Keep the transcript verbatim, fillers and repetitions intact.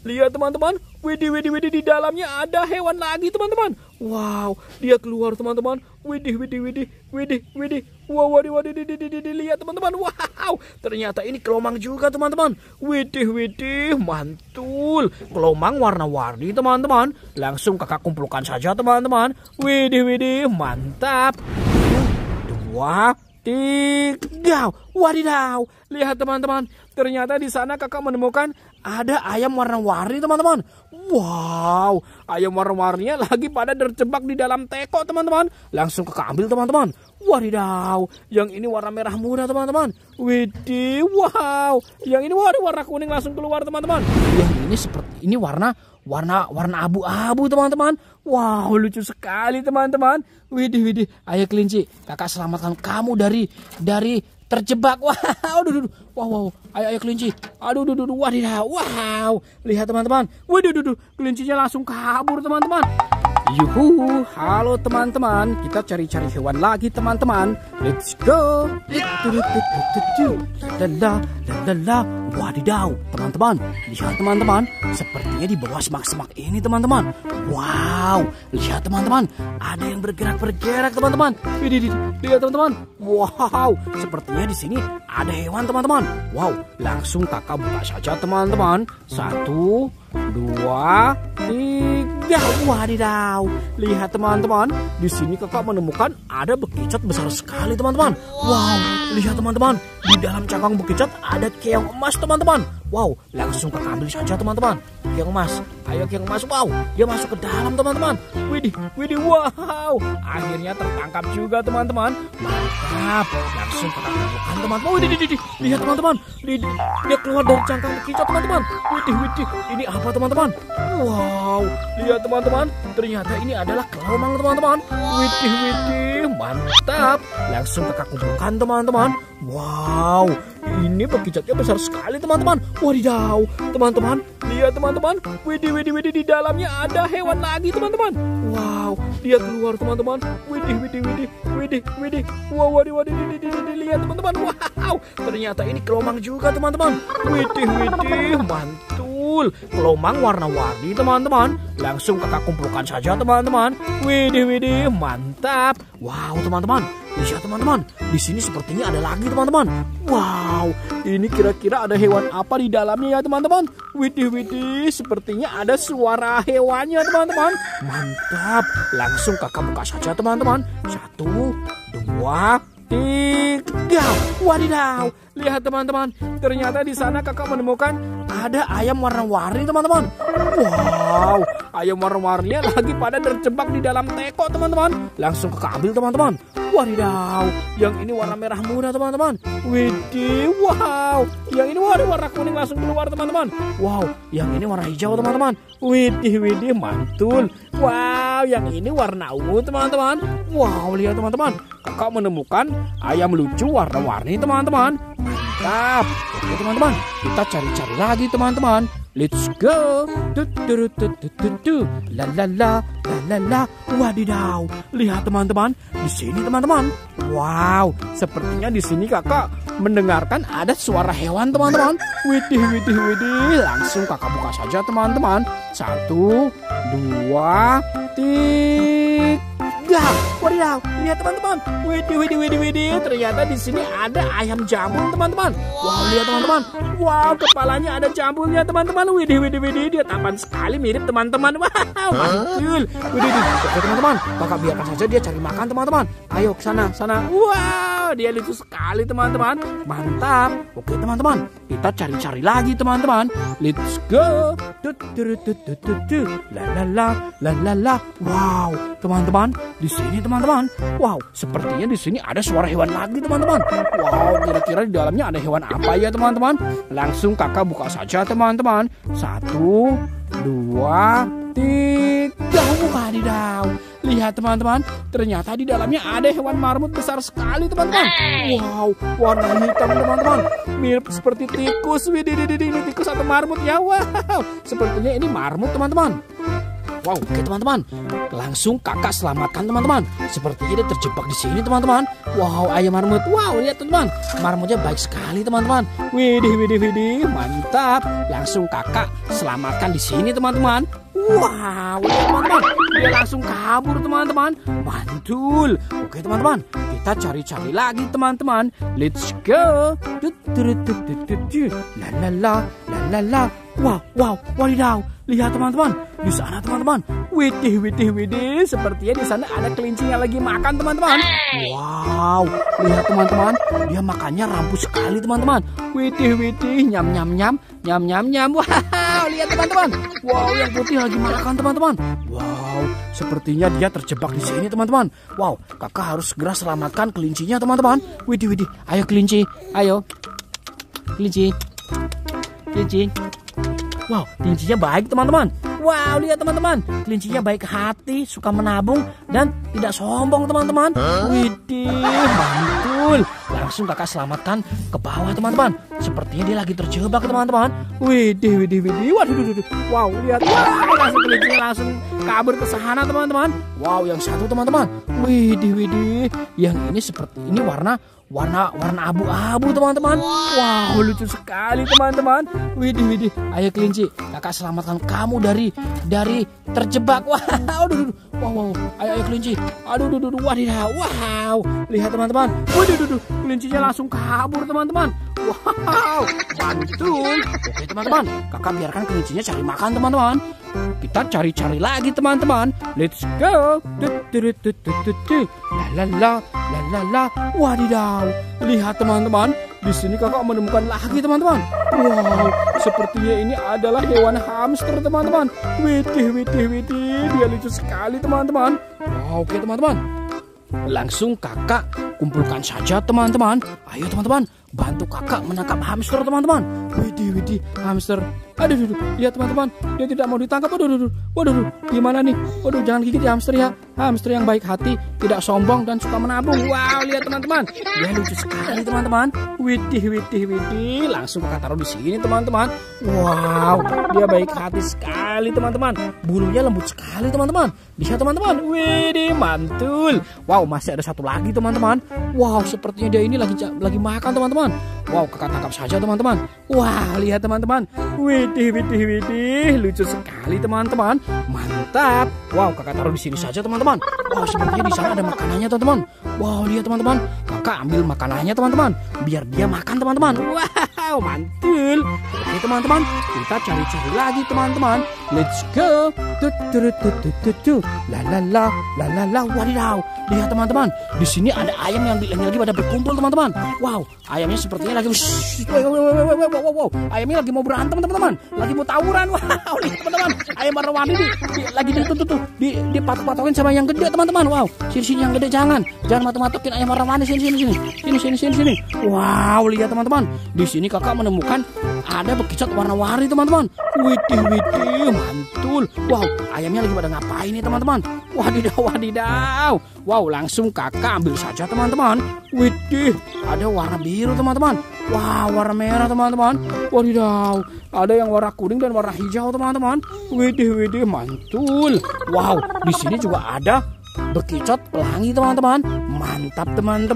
lihat teman-teman. Widih, widih, widih, di dalamnya ada hewan lagi teman-teman. Wow, dia keluar teman-teman. Widih, widih, widih, widih, widih. Wow, waduh, waduh, waduh, waduh, waduh, lihat teman-teman. Wow, ternyata ini kelomang juga teman-teman. Widih, widih, mantul. Kelomang warna-warni teman-teman. Langsung kakak kumpulkan saja teman-teman. Widih, widih, mantap. Dua, tiga. Wadidaw, lihat teman-teman. Ternyata di sana kakak menemukan ada ayam warna-warni teman-teman. Wow, ayam warna-warninya lagi pada terjebak di dalam teko teman-teman. Langsung kakak ambil teman-teman. Wadidaw, yang ini warna merah muda teman-teman. Widih, wow. Yang ini waduh, warna kuning langsung keluar teman-teman. Yang ini seperti ini warna warna warna abu-abu teman-teman. Wow, lucu sekali teman-teman. Widih, widih. Ayo kelinci, kakak selamatkan kamu dari dari terjebak. Wow, aduh, aduh, wow, wow. Ayo, ayo kelinci. Aduh, aduh, aduh, wadidaw. Wow, lihat teman-teman. Waduh, aduh, aduh, kelincinya langsung kabur teman-teman. Yuhu, halo teman-teman. Kita cari-cari hewan lagi teman-teman. Let's go. Lala, lala, wadidaw, teman-teman. Lihat teman-teman, sepertinya di bawah semak-semak ini teman-teman. Wow, lihat teman-teman, ada yang bergerak-bergerak teman-teman. Lihat teman-teman. Wow, sepertinya di sini ada hewan teman-teman. Wow, langsung kakak buka saja teman-teman. Satu, dua, tiga. Wadidaw, lihat teman-teman, di sini kakak menemukan ada bekicot besar sekali teman-teman. Wow, lihat teman-teman, di dalam cangkang bekicot ada keong emas teman-teman. Wow, langsung kakak ambil saja teman-teman. Keong emas, ayo keong emas. Wow, dia masuk ke dalam teman-teman. Widih, widih, wow. Akhirnya tertangkap juga teman-teman. Mantap, langsung kakak kumpulkan teman-teman. Widih, widih, lihat teman-teman, dia keluar dari cangkang bekicot teman-teman. Widih, widih, ini apa teman-teman? Wow, lihat teman-teman, ternyata ini adalah kelomang teman-teman. Widih, widih, mantap. Langsung kakak kumpulkan teman-teman. Wow, ini bekicotnya besar sekali teman-teman. Wadidaw, teman-teman, lihat teman-teman. Widih, widih, widih, di dalamnya ada hewan lagi teman-teman. Wow, dia keluar teman-teman. Widih, widih, widih, widih, widih. Wow, wadih, wadih, widih, widih, widih, lihat teman-teman. Wow, ternyata ini kelomang juga teman-teman. Widih, widih, mantul. Kelomang warna-warni teman-teman. Langsung kakak kumpulkan saja teman-teman. Widih, widih, mantap. Wow teman-teman, lihat teman-teman, di sini sepertinya ada lagi teman-teman. Wow, ini kira-kira ada hewan apa di dalamnya ya teman-teman? Widih, widih, sepertinya ada suara hewannya teman-teman. Mantap, langsung kakak buka saja teman-teman. Satu, dua, tiga. Wadidaw, lihat teman-teman, ternyata di sana kakak menemukan ada ayam warna-warni teman-teman. Wow, ayam warna-warninya lagi pada terjebak di dalam teko teman-teman. Langsung kakak ambil teman-teman. Wadidaw, yang ini warna merah muda teman-teman. Widih, wow. Yang ini waduh, warna kuning langsung keluar teman-teman. Wow, yang ini warna hijau teman-teman. Widih, widih, mantul. Wow, yang ini warna ungu teman-teman. Wow, lihat teman-teman, kakak menemukan ayam lucu warna-warni teman-teman. Mantap. Oke teman-teman, kita cari-cari lagi teman-teman. Let's go. La la la la la la. Wadidaw, lihat teman-teman, di sini teman-teman. Wow, sepertinya di sini kakak mendengarkan ada suara hewan teman-teman. Widih, widih, widih. Langsung kakak buka saja teman-teman. Satu, dua, tiga. Wadidaw, lihat teman-teman. Widih, widih, widih, widih. Ternyata di sini ada ayam jambul teman-teman. Wow, lihat teman-teman. Wow, kepalanya ada jambulnya teman-teman. Widih, widih, widih. Dia tampan sekali mirip teman-teman. Wow, mantul. Widih, widih. Oke teman-teman, kakak biarkan saja dia cari makan teman-teman. Ayo ke sana, sana. Wow, dia lucu sekali teman-teman. Mantap. Oke teman-teman, kita cari-cari lagi teman-teman. Let's go. La la la la la la. Wow, teman-teman, di sini teman-teman. Wow, sepertinya di sini ada suara hewan lagi teman-teman. Wow, kira-kira di dalamnya ada hewan apa ya teman-teman? Langsung kakak buka saja teman-teman. Satu, dua, tiga. Wadidaw, lihat teman-teman, ternyata di dalamnya ada hewan marmut besar sekali teman-teman. Wow, warna hitam teman-teman, mirip seperti tikus. Widih, ini tikus atau marmut ya? Wow, sepertinya ini marmut teman-teman. Wow, oke teman-teman. Langsung kakak selamatkan teman-teman. Sepertinya dia terjebak di sini teman-teman. Wow, ayam marmut. Wow, lihat teman-teman. Marmutnya baik sekali teman-teman. Widih, widih, widih. Mantap. Langsung kakak selamatkan di sini teman-teman. Wow, lihat teman-teman. Dia langsung kabur teman-teman. Mantul. Oke teman-teman. Kita cari-cari lagi teman-teman. Let's go. La la la, la la la. Wow, wow, wadidaw. Lihat teman-teman. Di sana teman-teman. Widih, widih, widih. Sepertinya di sana ada kelinci yang lagi makan teman-teman. Wow, lihat teman-teman. Dia makannya rampus sekali teman-teman. Widih, widih. Nyam, nyam, nyam. Nyam, nyam, nyam. Wow, lihat teman-teman. Wow, yang putih lagi makan teman-teman. Wow, sepertinya dia terjebak di sini teman-teman. Wow, kakak harus segera selamatkan kelincinya teman-teman. Widih, widih. Ayo kelinci, ayo. Kelinci, kelinci. Wow, kelincinya baik teman-teman. Wow, lihat teman-teman. Kelincinya baik hati, suka menabung, dan tidak sombong teman-teman. Widih, mantul. Langsung kakak selamatkan ke bawah teman-teman. Sepertinya dia lagi terjebak teman-teman. Widih, widih, widih. Waduh, waduh, waduh. Wow, lihat. Wow, langsung kelincinya langsung kabur ke sana teman-teman. Wow, yang satu teman-teman. Widih, widih. Yang ini seperti ini warna Warna warna abu-abu teman-teman. Wow, lucu sekali teman-teman. Widih, widih. Ayo kelinci, kakak selamatkan kamu dari dari terjebak. Wow, aduh, aduh. Wow, wow. Ayo, ayo kelinci. Aduh, aduh, aduh. Wadidaw. Wow. Lihat teman-teman. Waduh, aduh, aduh. Kelincinya langsung kabur teman-teman. Wow, mantul. Oke teman-teman, kakak biarkan kelincinya cari makan teman-teman. Kita cari-cari lagi teman-teman. Let's go. La la la, la la la. Wadidaw. Lihat teman-teman, di sini kakak menemukan lagi teman-teman. Wow, sepertinya ini adalah hewan hamster teman-teman. Widih, widih, widih. Dia lucu sekali teman-teman. Wow, oke teman-teman. Langsung kakak kumpulkan saja teman-teman. Ayo teman-teman, bantu kakak menangkap hamster teman-teman. Widih, widih, hamster. Aduh, aduh, lihat teman-teman, dia tidak mau ditangkap. Waduh, waduh, waduh, gimana nih? Waduh, jangan gigit ya hamster ya. Hamster yang baik hati, tidak sombong dan suka menabung. Wow, lihat teman-teman, dia lucu sekali teman-teman. Widih, widih, widih. Langsung kakak taruh di sini teman-teman. Wow, dia baik hati sekali teman-teman. Bulunya lembut sekali teman-teman. Bisa teman-teman. Widih, mantul. Wow, masih ada satu lagi teman-teman. Wow, sepertinya dia ini lagi lagi makan teman-teman. Wow, kakak tangkap saja teman-teman. Wah, lihat teman-teman. Widih, widih, widih. Lucu sekali teman-teman. Mantap. Wow, kakak taruh di sini saja teman-teman. Wow, sepertinya di sana ada makanannya teman-teman. Wow, lihat teman-teman. Kakak ambil makanannya teman-teman. Biar dia makan teman-teman. Wow, mantul. Oke teman-teman, kita cari-cari lagi teman-teman. Let's go. La la la, la la la. Wadidaw. Lihat teman-teman. Di sini ada ayam yang, yang lagi pada berkumpul teman-teman. Wow, ayamnya sepertinya lagi wow, wow, wow, wow, wow, wow. Ayamnya lagi mau berantem teman-teman. Lagi mau tawuran. Wow, lihat teman-teman. Ayam warna-warni di, di, lagi ditutup tuh, di dipatok-patokin sama yang gede teman-teman. Wow, sini-sini yang gede jangan. Jangan matok-matokin ayam warna-warni sini sini sini. Sini sini sini sini. Wow, lihat teman-teman. Di sini kakak menemukan ada bekicot warna-warni teman-teman. Widih, widih, mantul. Wow, ayamnya lagi pada ngapain nih teman-teman? Wadidaw, wadidaw. Wow, langsung kakak ambil saja teman-teman. Widih, ada warna biru teman-teman. Wow, warna merah teman-teman. Wadidaw, ada yang warna kuning dan warna hijau teman-teman. Widih, widih, mantul. Wow, di sini juga ada bekicot pelangi teman-teman. Mantap teman-teman.